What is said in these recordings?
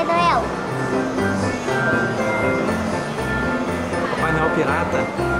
Papai Noel. Papai Noel pirata.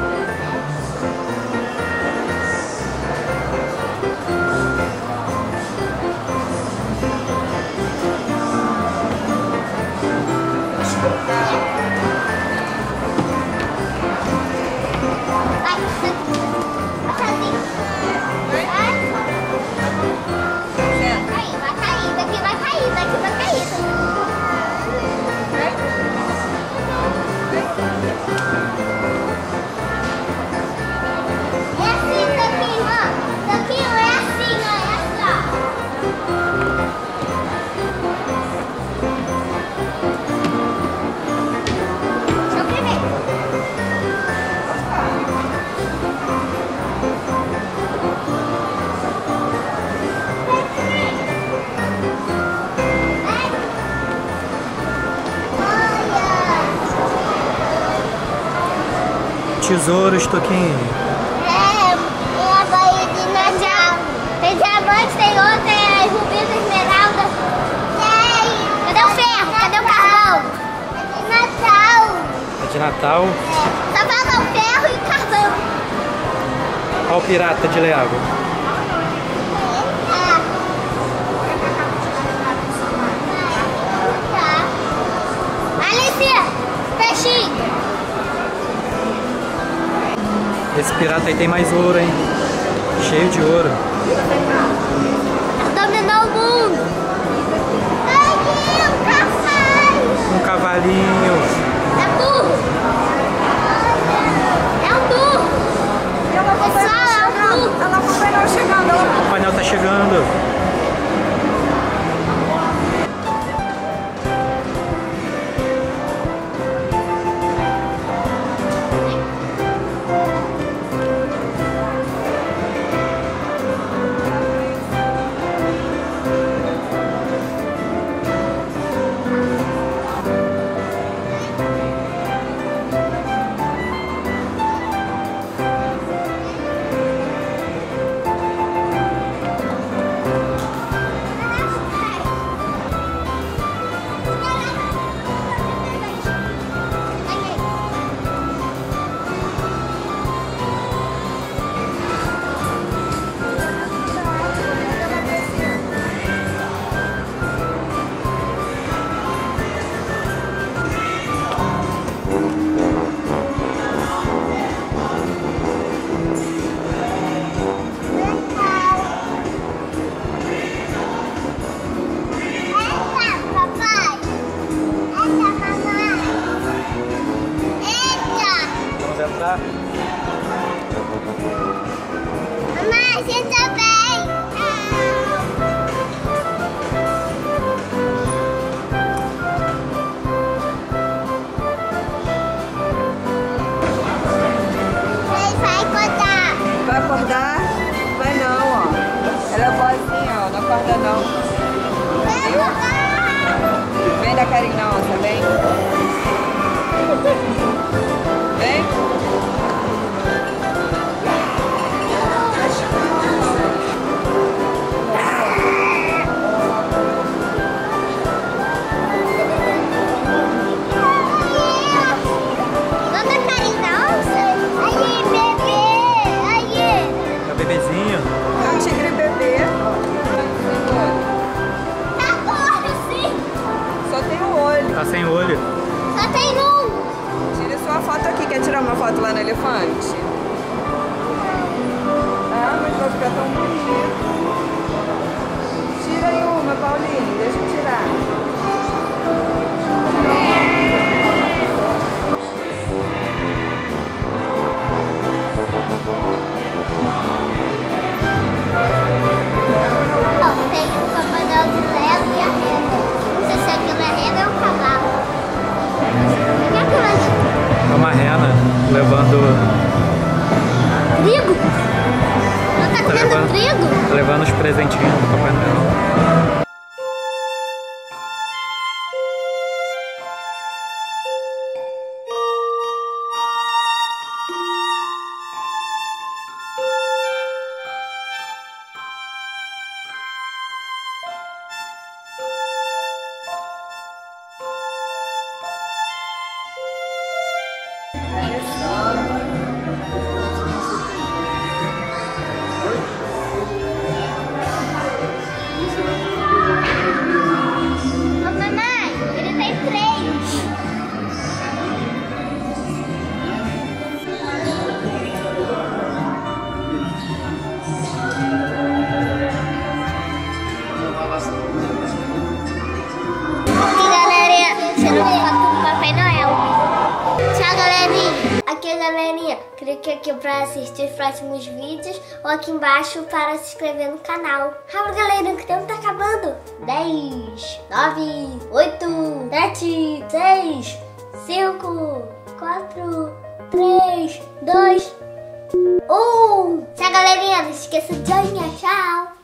Tesouros, Toquinho. É a Bahia de Natal. Tem diamante, tem outra, é rubi da esmeralda. Cadê o ferro? Cadê o carvão? É de Natal. É de Natal. É. Só falta o ferro e o carvão. Olha o pirata de Lego. Alice, peixinho. Esse pirata aí tem mais ouro, hein? Cheio de ouro. Dominou o mundo. Aí, um cavalo. Um cavalinho. É burro. É um burro. Pessoal, é um burro. Ela o Papai Noel chegando. O Papai Noel tá chegando. Entrar. Mamãe, você também. Vai acordar. Vai acordar? Vai não, ó. Ela é boazinha, ó. Não acorda não. Vai acordar. Vem da carinhosa, vem. Vem. Bebezinho. É um tigre bebê. Tá gordo, sim. Só tem o olho. Tá sem olho. Só tem um. Tira sua foto aqui. Quer tirar uma foto lá no elefante? Ah, mas vai ficar tão bonito. Tira aí uma, Paulinho. Deixa eu tirar. Tem o Papai Noel de Lego e a rena. Não sei se aquilo é rena ou um cavalo. O que é aquilo ali? É uma rena levando... Trigo? Ela tá comendo levando, trigo? levando os presentinhos do Papai Noel. Aqui, galerinha, tirando foto do Papai Noel. Tchau, galerinha. Aqui, galerinha, clique aqui para assistir os próximos vídeos ou aqui embaixo para se inscrever no canal. Rápido, galerinha, que o tempo tá acabando. 10, 9, 8, 7, 6, 5, 4, 3, 2, 1. Tchau, galerinha. Não esqueça de joinha. Tchau.